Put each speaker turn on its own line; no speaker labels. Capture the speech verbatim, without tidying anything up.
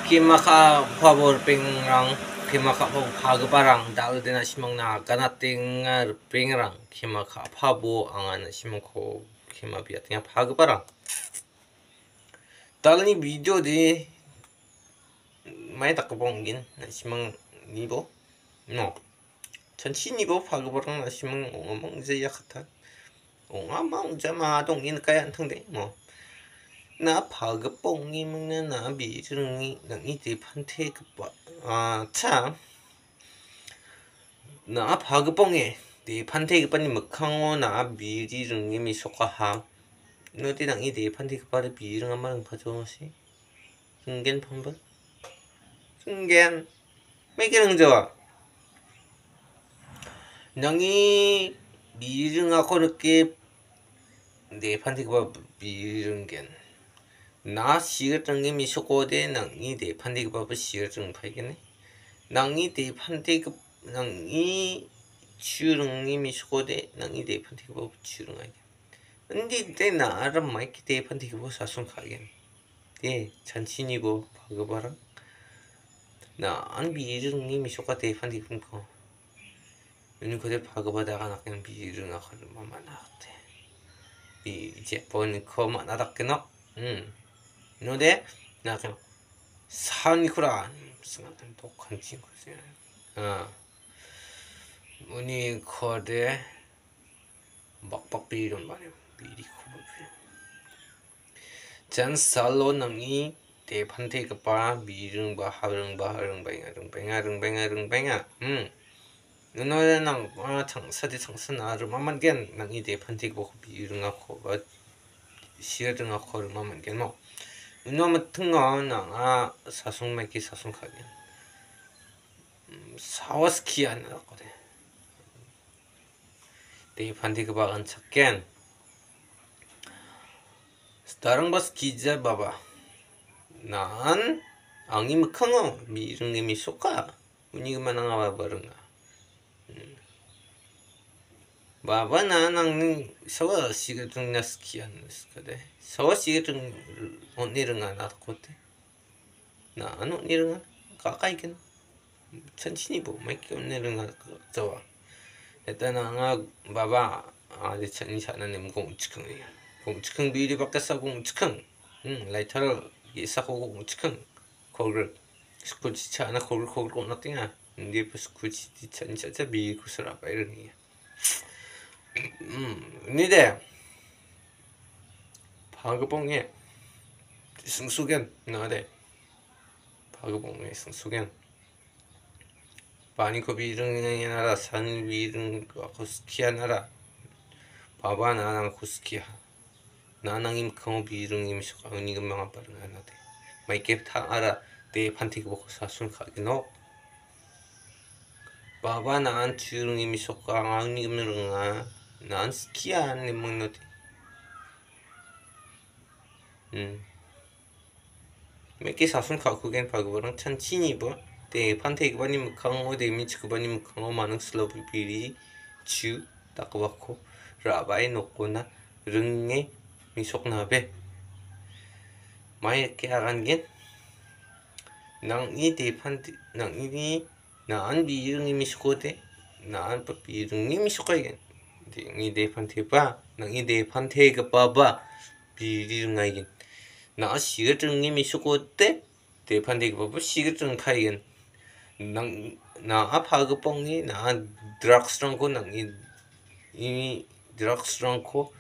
Kimaka favor pingrang Kimaka pagbarang dal din na simang na kanating pingrang Kimaka pabo ang ana simang ko Kimabiat nga pagbarang dal ni video di may takabongin na simang nibo no 전치 nibo pagbarang na simang ongamang zaya kata ongamang jama dongin kaya antang mo 나 바그뽕이 먹는 나 미증이 너희들 판테 그빠 아참 나 바그뽕에 네 판테 그빠니 먹항어 나 미지증이 미소가하 너희 너희들 판테 그빠를 미증 한 마리 가져오시 승겐 방법 승겐 매기는 저와 너희 미증하고 이렇게 네 판테 그빠 미증겐 나 시가정이 미소고대 낭이 대판대급 바보 시가정 파이겠네 낭이 대판대급 낭이 추릉이 미소고대 낭이 대판대급 바보 추릉 하게 근데 내 나름 마이키 대판대급 바보 사순 가게 예 잔치니고 바그바랑 나안 비릉이 미소가 대판대급 거 눈이 그대 바그바다가 나는 비릉 아카를 만나한테 이 이제 본 거만 나닥게너 음ので、なんか、サウニクラー、どっかにチンコですね。うん。ウニコで、バッバビールンバネ、ビリコブビ。전 살로 남이 대판테 그빠 비릉 바 하릉 바 하릉 뱅아 릉 뱅아 릉 뱅아 릉 뱅아 음 너네 낭아 장사디 장사 나를 만만겐 낭이 대판테 그고 비릉 하고 바 시르릉 하고 만만겐 뭐 너무 튼건 아 사송매기 사송가게 사와스키 안 나거든 내 반대가 바간 찾겐 다른 버스 기자 봐봐 난 앙이 먹항어 미릉이 미소까 운이그만 나와 버른가 봐봐 나는 서와 시가정 나스키 안 나스거든 서와 시가정 언니랑 안 나왔거든 나는 언니랑 가까이긴 천천히 뭐 mấy 언니랑 좋아 일단 아 봐봐 아 천천히 사는 님 공치坑이야 공치坑비리 밖에서 공치坑응 라이터를 이사고 공치坑거를 스쿠치차 하나 거를 거를 꼬놨더냐 근데 그 스쿠치 천천히 미국스라 이러니야 음, 근데 바그봉에 승수견 나대 바그봉에 승수견 많이 그 비릉이 나라 산 비릉 코스키야 나라 바바 나랑 코스키야 나랑임 그 비릉이 미소가 은이 금방 빠른 하나대 마이게 다 알아 내 판티그 보고 사순 가게 너 바바 나한 주릉이 미소가 은이 금방 난 스키야 내 먹노디 음 몇개 사순 가쿠겐 바그바랑 천치니 뭐 대 판테 그바니 묵항어 대 미치 그바니 묵항어 많은 슬로브 비리 주 따고바코 라바에 놓고나 릉에 미속나베 마이게 아간겐 낭이 대 판테 낭이 나안 비릉이 미소고데 나안 비릉이 미소가이겐 이 대판테 봐, 이 대판테 그 봐봐 비리는 아이겐 나 시가증이 미소고 때 대판테 그 봐봐 시가증 파이겐 나 아파 그 뻥이 나 드럭스랑 고 낭이 이 드럭스랑 고